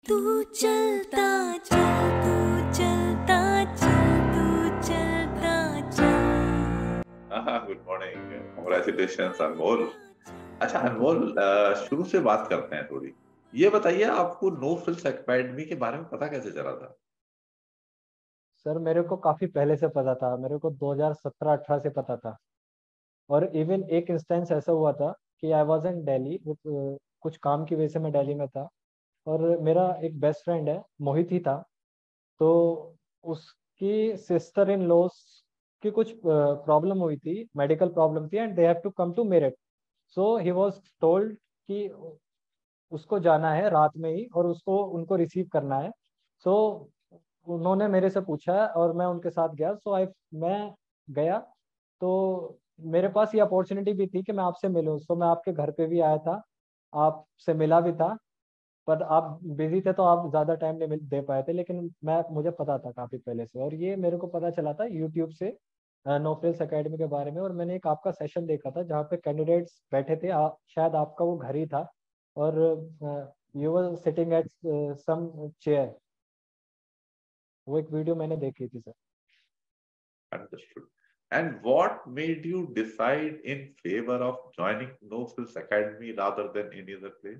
तू चलता चल, तू चलता चल, तू चलता चल। Good morning. कांग्रेचुलेशंस अनमोल। अच्छा अनमोल, शुरू से बात करते हैं थोड़ी। ये बताइए, आपको नो फ्रिल्स एकेडमी के बारे में पता कैसे चला था? सर मेरे को काफ़ी पहले से पता था। मेरे को 2017-18 से पता था। और इवन एक इंस्टेंस ऐसा हुआ था कि आई वॉज इन दिल्ली, कुछ काम की वजह से मैं दिल्ली में था। और मेरा एक बेस्ट फ्रेंड है, मोहित ही था। तो उसकी सिस्टर इन लॉस की कुछ प्रॉब्लम हुई थी, मेडिकल प्रॉब्लम थी, and they have to come to Meerut. So he was told कि उसको जाना है रात में ही और उसको उनको रिसीव करना है। सो उन्होंने मेरे से पूछा और मैं उनके साथ गया। मैं गया तो मेरे पास ये अपॉर्चुनिटी भी थी कि मैं आपसे मिलूं। सो मैं आपके घर पे भी आया था, आपसे मिला भी था। पर आप बिजी थे तो आप ज़्यादा टाइम नहीं दे पाए थे, लेकिन मुझे पता था काफ़ी पहले से। और ये मेरे को पता चला था यूट्यूब से नो फ्रिल्स एकेडमी के बारे में। और मैंने एक आपका सेशन देखा था जहाँ पे कैंडिडेट्स बैठे थे, शायद आपका वो घर ही था। और you were sitting at some chair. वो एक वीडियो मैंने देखी थी sir. Understood. And what made you decide in favour of joining no frills academy rather than any other place?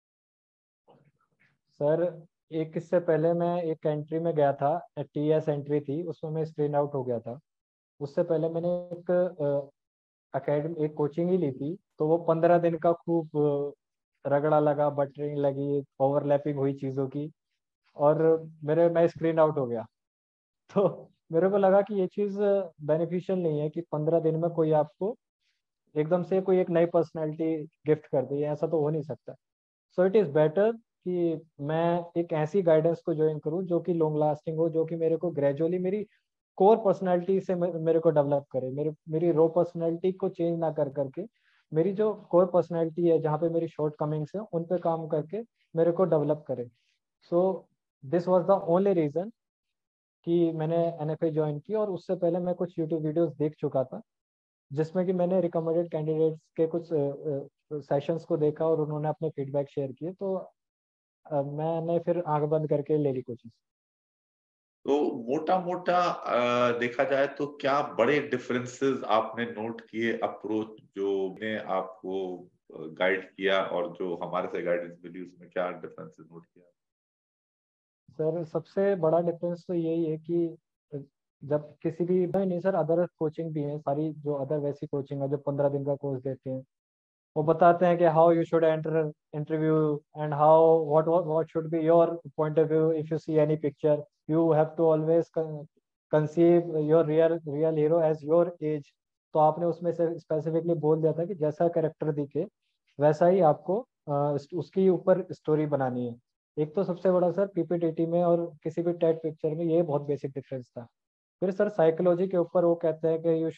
Sir एक इससे पहले मैं एक एंट्री में गया था, TS एंट्री थी, उसमें मैं स्क्रीन आउट हो गया था। उससे पहले मैंने एक अकेडमी, एक कोचिंग ही ली थी। तो वो 15 दिन का खूब रगड़ा लगा, बटरिंग लगी, ओवरलैपिंग हुई चीज़ों की। और मैं स्क्रीन आउट हो गया। तो मेरे को लगा कि ये चीज़ बेनिफिशियल नहीं है कि 15 दिन में कोई आपको एकदम से कोई एक नई पर्सनैलिटी गिफ्ट कर दे। ऐसा तो हो नहीं सकता। सो इट इज़ बेटर कि मैं एक ऐसी गाइडेंस को ज्वाइन करूं जो कि लॉन्ग लास्टिंग हो, जो कि मेरे को ग्रेजुअली मेरी कोर पर्सनैलिटी से मेरे को डेवलप करे, मेरी रो पर्सनैलिटी को चेंज ना कर करके मेरी जो कोर पर्सनैलिटी है, जहाँ पे मेरी शॉर्ट कमिंग्स हैं, उन पे काम करके मेरे को डेवलप करे। So this was the only reason कि मैंने NFA ज्वाइन की। और उससे पहले मैं कुछ यूट्यूब वीडियोस देख चुका था जिसमें कि मैंने रिकमेंडेड कैंडिडेट्स के कुछ सेशंस को देखा और उन्होंने अपने फीडबैक शेयर किए। तो मैंने फिर आंख बंद करके ले ली कोचिंग। तो मोटा मोटा देखा जाए तो क्या बड़े डिफरेंसेस आपने नोट किए अप्रोच जो ने आपको गाइड किया, और जो हमारे से गाइडेंस मिली उसमें क्या डिफरेंसेस नोट किया? सर सबसे बड़ा डिफरेंस तो यही है कि जब किसी भी, नहीं सर, अदर कोचिंग भी है सारी, जो अदर वैसी कोचिंग है जो 15 दिन का कोर्स देते हैं। वो बताते हैं कि how you should enter interview and how what should be your point of view if you see any picture. You have to always conceive your real real hero as your age. तो आपने उसमें से specifically बोल दिया था कि जैसा character दिखे वैसा ही आपको उसकी ऊपर स्टोरी बनानी है। एक तो सबसे बड़ा सर PPTT में और किसी भी टेट पिक्चर में ये बहुत बेसिक डिफरेंस था। फिर सर साइकोलॉजी के ऊपर वो कहते हैं कि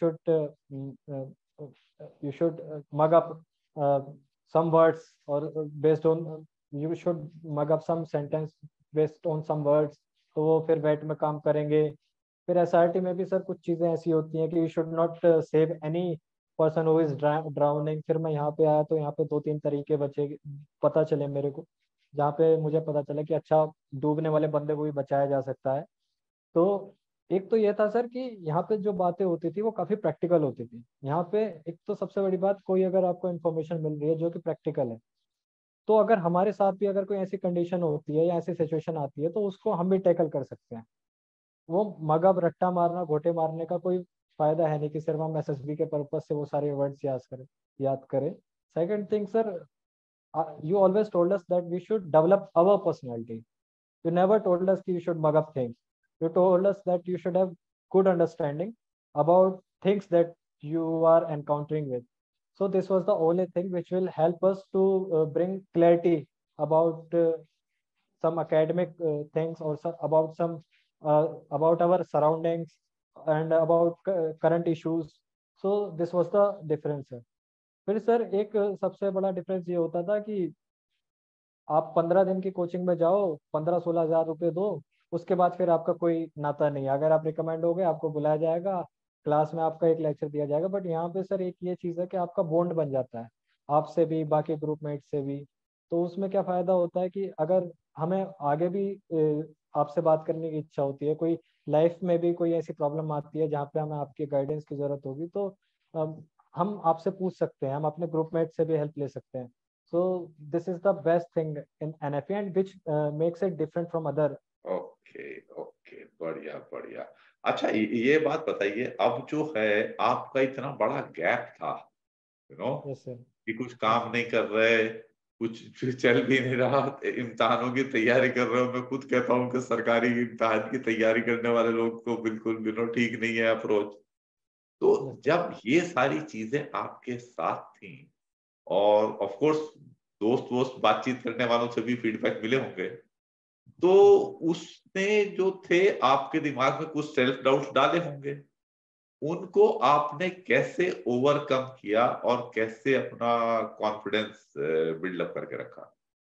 you should mug up some words or based on you should mug up some sentence based on some words। तो वो फिर वेट में काम करेंगे। फिर SRT में भी सर कुछ चीज़ें ऐसी होती हैं कि you should not save any person who is drowning. फिर मैं यहाँ पे आया तो यहाँ पे 2-3 तरीके बचे पता चले मेरे को, जहाँ पे मुझे पता चला कि अच्छा, डूबने वाले बंदे को भी बचाया जा सकता है। तो एक तो ये था सर कि यहाँ पे जो बातें होती थी वो काफ़ी प्रैक्टिकल होती थी। यहाँ पे एक तो सबसे बड़ी बात, कोई अगर आपको इन्फॉर्मेशन मिल रही है जो कि प्रैक्टिकल है, तो अगर हमारे साथ भी अगर कोई ऐसी कंडीशन होती है या ऐसी सिचुएशन आती है तो उसको हम भी टैकल कर सकते हैं। वो मगब रट्टा मारना, घोटे मारने का कोई फायदा है नहीं कि सिर्फ हम SSB के पर्पज से वो सारे वर्ड्स याद करें। Second thing sir, you always told us that we should develop our personality. You never told us that you should mug up things. You told us that you should have good understanding about things that you are encountering with. So this was the only thing which will help us to bring clarity about some academic things, or about our surroundings and about current issues. So this was the difference, sir. फिर sir एक सबसे बड़ा difference ये होता था कि आप 15 दिन की कोचिंग में जाओ, 15-16 हज़ार रुपये दो, उसके बाद फिर आपका कोई नाता नहीं। अगर आप रिकमेंड हो गए आपको बुलाया जाएगा, क्लास में आपका एक लेक्चर दिया जाएगा। बट यहाँ पे सर एक ये चीज़ है कि आपका बॉन्ड बन जाता है, आपसे भी बाकी ग्रुप मेट से भी। तो उसमें क्या फ़ायदा होता है कि अगर हमें आगे भी आपसे बात करने की इच्छा होती है, कोई लाइफ में भी कोई ऐसी प्रॉब्लम आती है जहाँ पे हमें आपकी गाइडेंस की जरूरत होगी, तो हम आपसे पूछ सकते हैं, हम अपने ग्रुपमेट से भी हेल्प ले सकते हैं। So this is the best thing in NFA and which makes it different from other. Okay okay, बढ़िया बढ़िया। अच्छा, ये बात बताइए, अब जो है आपका इतना बड़ा गैप था, यस सर। कि कुछ काम नहीं कर रहे, कुछ चल भी नहीं रहा, इम्तिहानों की तैयारी कर रहे हो। मैं खुद कहता हूँ कि सरकारी इम्तिहान की तैयारी करने वाले लोग तो बिल्कुल ठीक नहीं है अप्रोच। तो यस सर। जब ये सारी चीजें आपके साथ थी, और ऑफ कोर्स दोस्त वोस्त बातचीत करने वालों से भी फीडबैक मिले होंगे, तो उसने जो थे आपके दिमाग में कुछ सेल्फ डाउट्स डाले होंगे, उनको आपने कैसे ओवरकम किया और कैसे अपना कॉन्फिडेंस बिल्डअप करके रखा?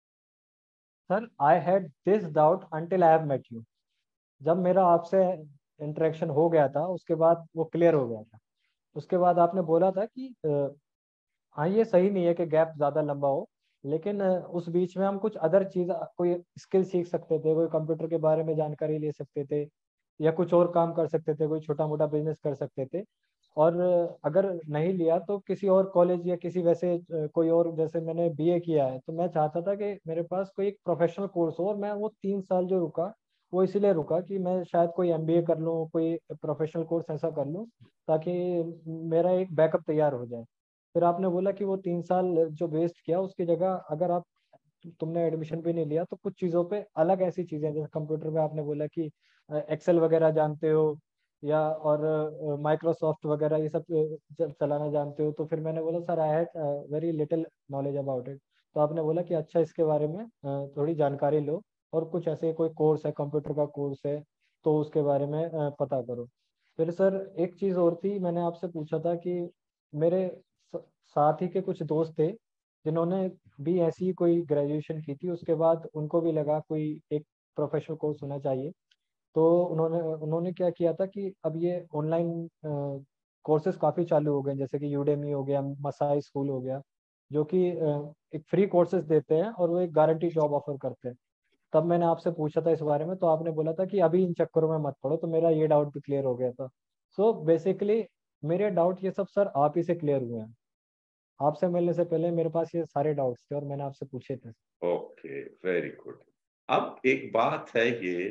Sir I had this doubt until I have met you. जब मेरा आपसे इंटरेक्शन हो गया था उसके बाद वो क्लियर हो गया था। उसके बाद आपने बोला था कि हाँ ये सही नहीं है कि गैप ज़्यादा लंबा हो, लेकिन उस बीच में हम कुछ अदर चीज़, कोई स्किल सीख सकते थे, कोई कंप्यूटर के बारे में जानकारी ले सकते थे, या कुछ और काम कर सकते थे, कोई छोटा मोटा बिजनेस कर सकते थे। और अगर नहीं लिया तो किसी और कॉलेज या किसी वैसे कोई और, जैसे मैंने बीए किया है तो मैं चाहता था कि मेरे पास कोई एक प्रोफेशनल कोर्स हो। और मैं वो 3 साल जो रुका वो इसीलिए रुका कि मैं शायद कोई एमबीए कर लूँ, कोई प्रोफेशनल कोर्स ऐसा कर लूँ ताकि मेरा एक बैकअप तैयार हो जाए। फिर आपने बोला कि वो 3 साल जो वेस्ट किया उसकी जगह अगर आप, तुमने एडमिशन भी नहीं लिया तो कुछ चीज़ों पे अलग ऐसी चीज़ें, जैसे कंप्यूटर पे आपने बोला कि एक्सेल वगैरह जानते हो, या और माइक्रोसॉफ्ट वगैरह ये सब चलाना जानते हो। तो फिर मैंने बोला sir I had very little knowledge about it. तो आपने बोला कि अच्छा इसके बारे में थोड़ी जानकारी लो, और कुछ ऐसे कोई कोर्स है, कंप्यूटर का कोर्स है, तो उसके बारे में पता करो। फिर सर एक चीज़ और थी, मैंने आपसे पूछा था कि मेरे स- साथ ही के कुछ दोस्त थे जिन्होंने भी ऐसी कोई ग्रेजुएशन की थी, उसके बाद उनको भी लगा कोई एक प्रोफेशनल कोर्स होना चाहिए। तो उन्होंने उन्होंने क्या किया था कि अब ये ऑनलाइन कोर्सेज काफ़ी चालू हो गए, जैसे कि यूडेमी हो गया, मसाई स्कूल हो गया, जो कि एक फ्री कोर्सेज देते हैं और वो एक गारंटी जॉब ऑफर करते हैं। तब मैंने आपसे पूछा था इस बारे में, तो आपने बोला था कि अभी इन चक्करों में मत पड़ो, तो मेरा ये डाउट भी क्लियर हो गया था। सो बेसिकली मेरे डाउट ये सब सर आप ही से क्लियर हुए हैं। आपसे मिलने से पहले मेरे पास ये सारे डाउट्स थे और मैंने आपसे पूछे थे। Okay, very good. अब एक बात है ये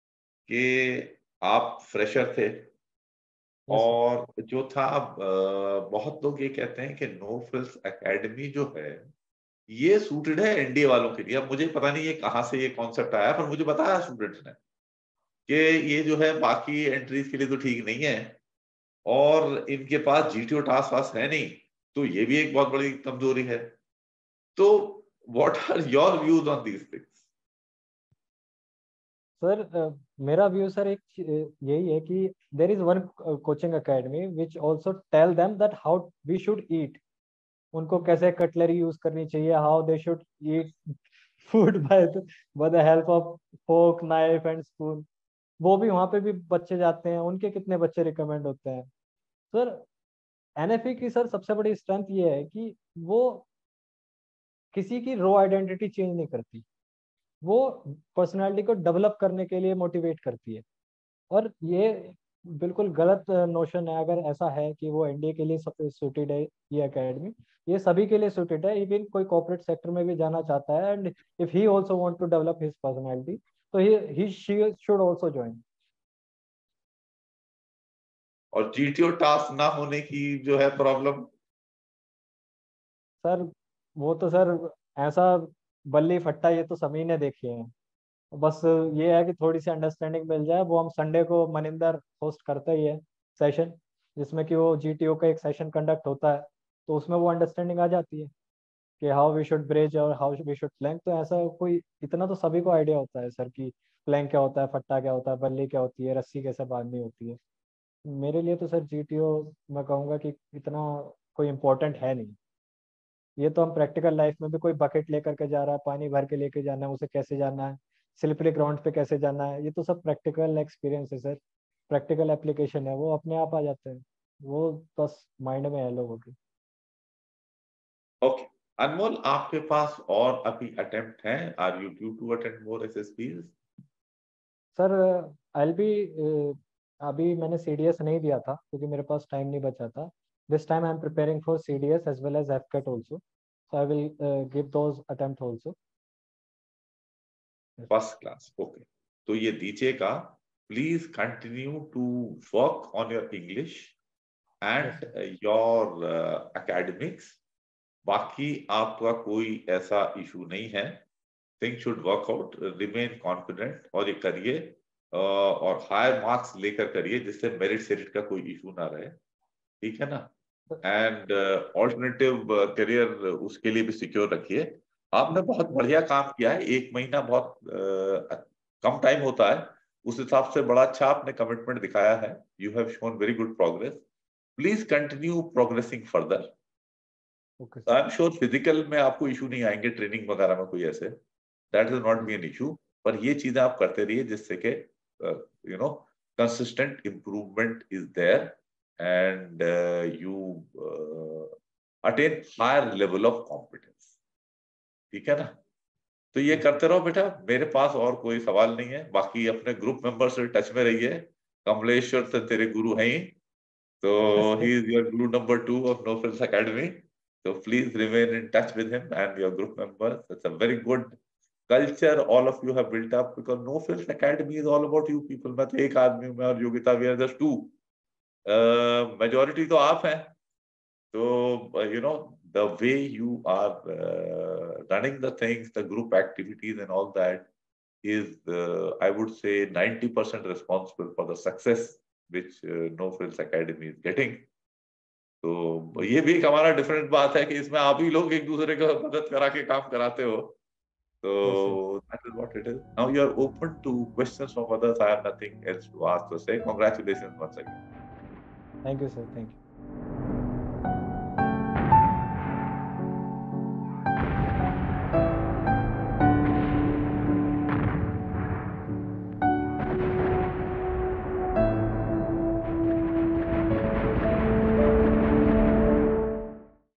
कि आप फ्रेशर थे, यस सर। और जो था बहुत लोग ये कहते हैं कि नो फ्रिल्स एकेडमी जो है ये सूटेड है एनडीए वालों के लिए। अब मुझे पता नहीं ये कहाँ से ये कॉन्सेप्ट आया, पर मुझे बताया स्टूडेंट्स ने कि ये जो है बाकी एंट्रीज के लिए तो ठीक नहीं है, और इनके पास जीटीओ टास्क वास्क है नहीं, तो ये भी एक बहुत बड़ी कमजोरी है। तो what are your views on these things? Sir मेरा व्यू सर एक यही है कि there is one coaching academy which also tell them that how we should eat, उनको कैसे कटलरी यूज करनी चाहिए, how they should eat food by the help of fork knife and spoon. वो भी वहाँ पे भी बच्चे जाते हैं, उनके कितने बच्चे रिकमेंड होते हैं। सर एनएफए की सर सबसे बड़ी स्ट्रेंथ ये है कि वो किसी की रो आइडेंटिटी चेंज नहीं करती, वो पर्सनालिटी को डेवलप करने के लिए मोटिवेट करती है। और ये बिल्कुल गलत नोशन है अगर ऐसा है कि वो एनडीए के लिए सूटेड है ये एकेडमी। ये सभी के लिए सूटेड है, इवन कोई कॉर्पोरेट सेक्टर में भी जाना चाहता है and if he also want to develop his personality, तो he she should also join. और जीटीओ टास्क ना होने की जो है प्रॉब्लम? सर वो तो सर ऐसा बल्ली फट्टा ये तो सभी ने देखे हैं। बस ये है कि थोड़ी सी अंडरस्टैंडिंग मिल जाए। वो हम संडे को मनिंदर होस्ट करते ही है सेशन, जिसमें कि वो जीटीओ का एक सेशन कंडक्ट होता है, तो उसमें वो अंडरस्टैंडिंग आ जाती है कि हाउ वी शुड ब्रेज और हाउ वी शुड प्लैंक। तो ऐसा कोई, इतना तो सभी को आइडिया होता है सर कि प्लैंक क्या होता है, फट्टा क्या होता है, बल्ली क्या होती है, रस्सी कैसे बांधनी होती है। मेरे लिए तो सर जीटीओ मैं कहूँगा कि इतना कोई इम्पोर्टेंट है नहीं। ये तो हम प्रैक्टिकल लाइफ में भी, कोई बकेट लेकर के जा रहा है, पानी भर के लेके जाना है, उसे कैसे जाना है, स्लिपरी ग्राउंड पे कैसे जाना है, ये तो सब प्रैक्टिकल एक्सपीरियंस है सर। प्रैक्टिकल एप्लीकेशन है, वो अपने आप आ जाते हैं। वो बस माइंड में है लोगों के। ओके, अनमोल, आपके पास और अभी अटेम्प्ट हैं? Are you due to attend more SSBs? Sir I be, अभी मैंने CDS नहीं दिया था क्योंकि मेरे पास टाइम नहीं बचा था. This time I am preparing for CDS as well as FCAT also, so I will give those attempt also. First class, okay. तो ये दीजिएगा. Please continue to work on your English Yes, and your academics. बाकी आपका कोई ऐसा issue नहीं है. Thing should work out. Remain confident और ये करिए. और हायर मार्क्स लेकर करिए जिससे मेरिट सेरिट का कोई इशू ना रहे. ठीक है ना? एंड ऑल्टरनेटिव करियर उसके लिए भी सिक्योर रखिए. आपने बहुत बढ़िया काम किया है. 1 महीना बहुत कम टाइम होता है. उस हिसाब से बड़ा अच्छा आपने कमिटमेंट दिखाया है. You have shown very good progress. Please continue progressing further. okay, I sir. Am sure physical में आपको इशू नहीं आएंगे, ट्रेनिंग वगैरह में कोई ऐसे. That is not be an issue. पर ये चीजें आप करते रहिए जिससे कि you know consistent improvement is there and you attain higher level of competence. ठीक है ना? तो ये Yes, sir. करते रहो बेटा. मेरे पास और कोई सवाल नहीं है. बाकी अपने ग्रुप मेंबर से टच में रहिए. कमलेश्वर तो तेरे गुरु हैं ही. So Yes, sir. he is your guru number 2 of No Frills Academy. So please remain in touch with him and your group members. It's a very good culture all of you have built up because No Frills Academy is all about you people. मैं तो एक आदमी हूँ, मैं और Yogita, we are just two. Majority तो आप हैं. So you know the way you are running the things, the group activities and all that is I would say 90% responsible for the success which No Frills Academy is getting. तो ये भी एक हमारा different बात है कि इसमें आप ही लोग एक दूसरे को मदद करा के काम कराते हो. तो Yes, sir. that is what it is. Now you are open to questions from others. I have nothing else to ask. So say congratulations once again. Thank you, sir. Thank you.